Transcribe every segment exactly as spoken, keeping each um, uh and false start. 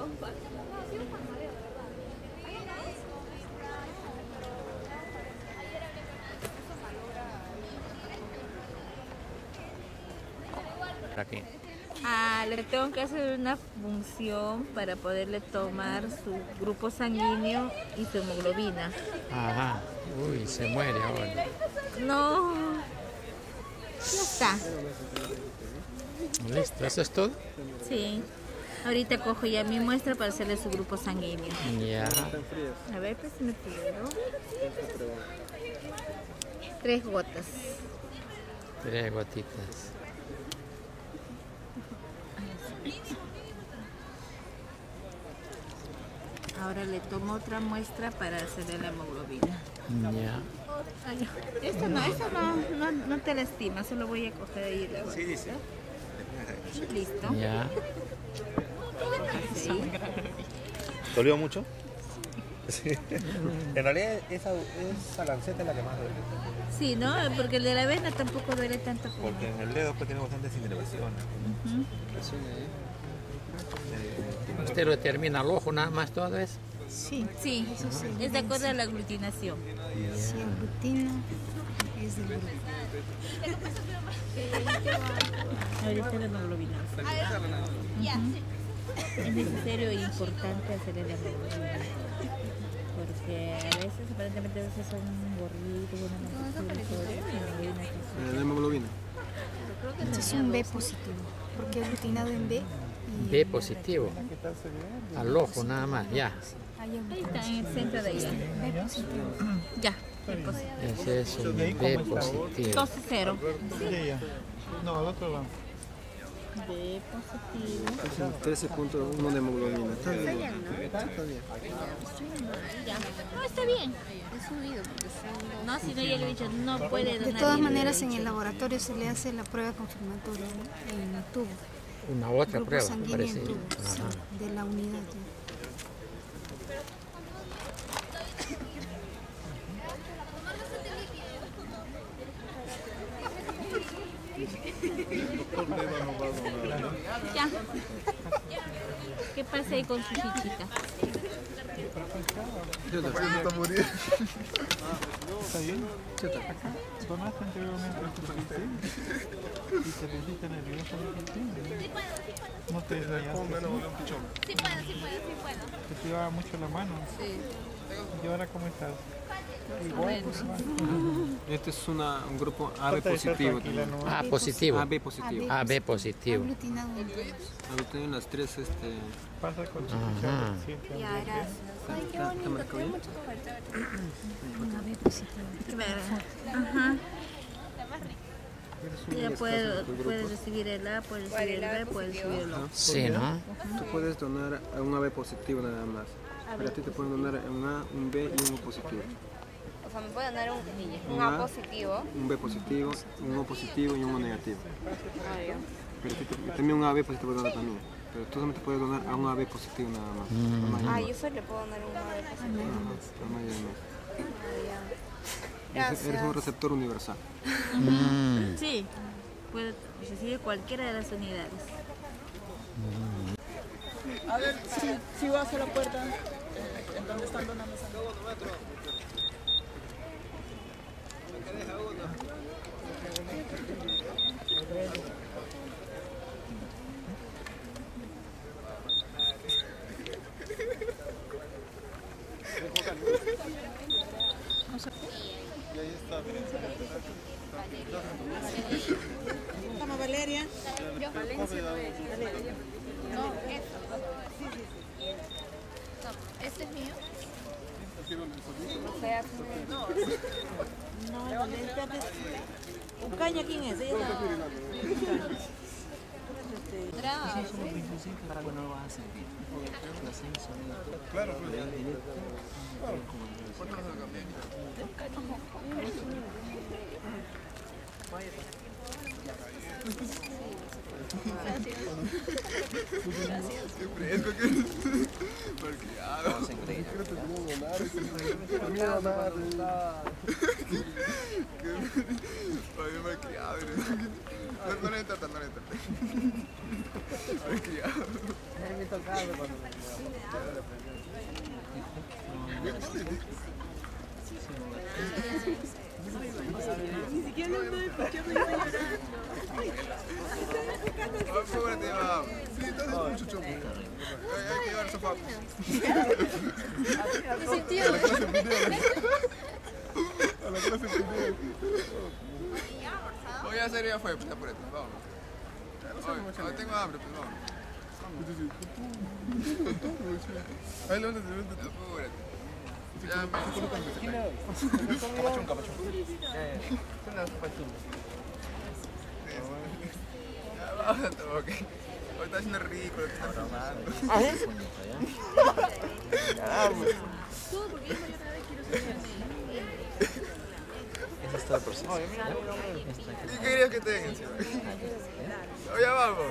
Aquí. Ah, le tengo que hacer una función para poderle tomar su grupo sanguíneo y su hemoglobina. Ajá. Uy, se muere ahora. No. Ya está. Listo, ¿eso es todo? Sí. Ahorita cojo ya mi muestra para hacerle su grupo sanguíneo. Ya. A ver, pues me puedo. Tres gotas. Tres gotitas. Ahora le tomo otra muestra para hacerle la hemoglobina. Ya. Ay, esto no, esto no, no, no te lastima, solo voy a coger ahí la gota. Sí, dice. Listo. Ya. Sí. ¿Dolió mucho? Sí. En realidad esa, esa lanceta es la que más duele. Sí, ¿no? Porque el de la vena tampoco duele tanto como... Porque en el dedo pues tiene bastantes inervaciones. Ujú. ¿Usted lo determina al ojo nada más todo eso? Sí, Sí, eso sí. es de acuerdo a la aglutinación. Si aglutina, es del grupo. Ahorita la hemoglobina. Ujú. Es necesario e importante hacerle la hemoglobina. Porque a veces, aparentemente, a veces son gorritos, una La hemoglobina. Este es un B positivo, porque aglutinado en B. Y B positivo. Al ojo nada más, ya. Ahí Ahí está, en el centro de ahí. B positivo. Ya, B positivo. Ese es un B positivo. doce cero. No, al otro lado. B positivo. trece punto uno de hemoglobina. Está bien. Está bien. Ya. No, está bien. He subido porque son No, si no, ya le he dicho, no puede donar. De todas bien. maneras, en el laboratorio se le hace la prueba confirmatoria, ¿no? En el tubo. Una otra Grupo prueba, sanguíneo parece. en tubo, sí, Ajá. de la unidad. Ya. ¿Qué pasa ahí con su chichita? ¿Está bien? ¿Donaste anteriormente a tu paciente? ¿Y te pusiste nervioso? ¿No te desmayaste? Sí puedo, sí puedo, sí puedo. ¿Te tiraba mucho la mano? Sí. ¿Y ahora cómo estás? Igual, pues, Este es una, un grupo A B positivo. A positivo. A B positivo. A B positivo. Aglutinado en todos. Ahorita tienen las tres, este... pasa con su Ajá. paciente. Ya, gracias. Ay, qué ¿Está bonito, marcado tiene bien? mucho cobertor. Una B positivo. Ajá. Eres un- Ya puede, puede recibir el A, puede recibir el B, puede recibir el O. Sí, ¿no? Tú puedes donar a un A B positivo nada más. Pero a ti te pueden donar un A, un B y un O positivo. O sea, me puede dar un, un Un A A. positivo. Un B positivo, un O positivo y un O negativo. Ah, ya. Pero a ti te- también un A B positivo donar también. Pero tú solamente puedes donar a un A B positivo nada más. A nadie Ah, más. yo solo le puedo dar un A positivo. Ajá, a nadie más. Ah, ya. Eres- Eres un receptor universal. Mm. Sí, puede recibir cualquiera de las unidades. A ver, si, si vas a la puerta, en donde están donando sangre. Vamos, Valeria. Yo, Valencia, no voy a decir. No, esto. Sí, sí, sí. No, ¿este es mío? O sea, No, no, espérate. Un caña, ¿quién es? Ella Bravo. para que no lo vas a sentir. Claro, Qué fresco que eres. Malcriado. Oye, malcriado eres. No, no le entra, no le entra. Malcriado. Me tocaba cuando me Ni siquiera lo estoy escuchando y estoy llorando. Apúrate, vamos. Sí, estás de mucho choco. Hay que llevar el sofá. Me sentí A la clase en video. A la clase en video. Voy a hacer ya fue, pues apúrate, vamos. Hoy tengo hambre, pues vamos. Ahí levántate, levántate. Apúrate. Ya me capachón, capachón. Ya vamos a toque. Hoy está haciendo ridículo, te está tomando. Todo porque yo otra vez quiero saberme. Ese está el proceso. ¿Y qué querías que tenga encima? Oye, vamos.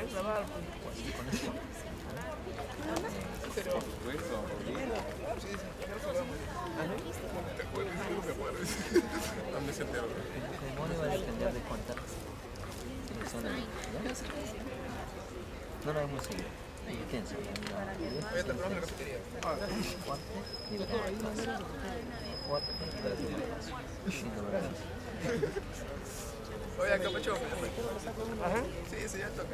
¿Cómo le va a depender de cuántas? No lo vamos a seguir. Intenso. Oye, te probamos la cafetería. Oye, capachón. Ajá. Sí, sí, ya toca.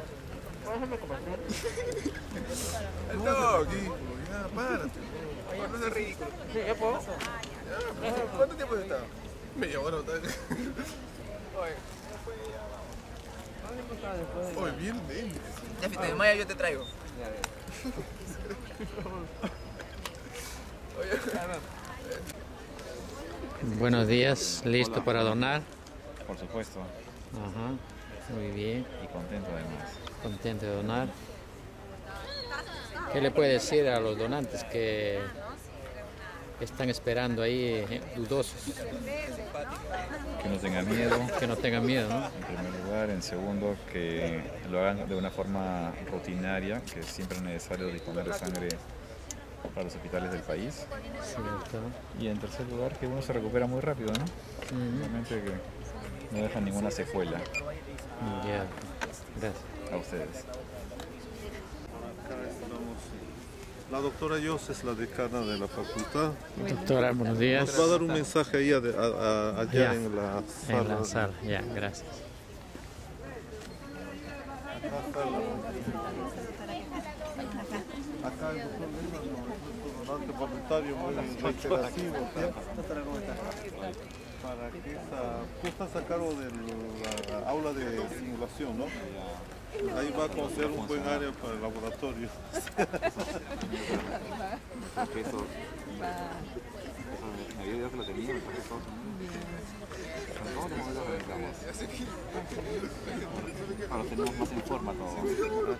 El toque. Ya, párate. No seas ridículo. Sí, ¿ya puedo? Ya, ¿cuánto tiempo has estado? Media hora. Oye. Oye, bien, bien. Ya, si te desmayas, yo te traigo. Buenos días, ¿listo Hola. para donar? Por supuesto. Ajá, muy bien. Y contento además. Contento de donar. ¿Qué le puede decir a los donantes que están esperando ahí eh, dudosos? Que no tengan miedo. Que no tengan miedo, ¿no? En primer lugar. En segundo, que lo hagan de una forma rutinaria, que siempre es necesario disponer de sangre para los hospitales del país. Cierto. Y en tercer lugar, que uno se recupera muy rápido, ¿no? Ujú. Realmente que no deja ninguna secuela. Ya, gracias. A ustedes. La doctora Yos es la decana de la facultad. Doctora, buenos días. Nos va a dar un mensaje ahí a- a- a- allá Ya, en la sala. En la sala, ya, gracias. Acá el doctor Lima, nuestro donante voluntario muy reiterativo, para que esa... Tú estás a cargo de la aula de simulación, ¿no? Ahí va a conseguir un buen área para el laboratorio. Porque eso, la vida ya se lo tenía, entonces todos con todos los modelos arreglamos. Ahora tenemos más en forma todo.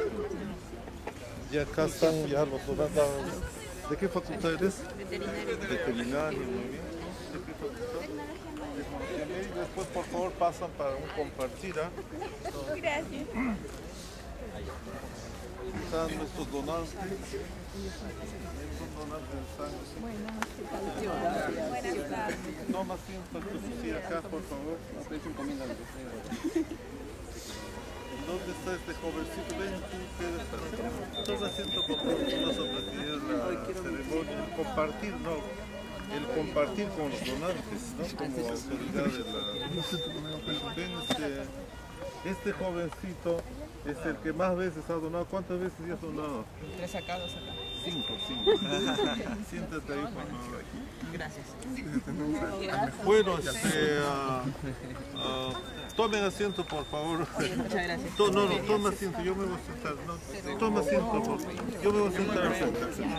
Y acá están ya los donantes. ¿De qué facultad eres? Veterinario. Veterinario, muy bien. ¿De qué facultad? Y después, por favor, pasan para un compartir, ¿ah? Gracias. Están nuestros donantes. Estos donantes de sangre. Buenas tardes. Toma asiento, sí, acá, por favor. ¿Dónde está este jovencito? Ven, tú quedas acá. Toma asiento, por favor. Vamos a presidir la ceremonia. Compartir, no. El compartir con los donantes, ¿no? Como autoridad de la... Ven, este, este jovencito es el que más veces ha donado. ¿Cuántas veces ya has donado? Tres acá, dos acá. Cinco, cinco. Siéntate ahí, por favor. Gracias. Bueno, este, uh, uh, tomen asiento, por favor. Muchas gracias. To- no, no, toma asiento, yo me voy a sentar. No, toma asiento, por favor. Yo me voy a sentar al frente.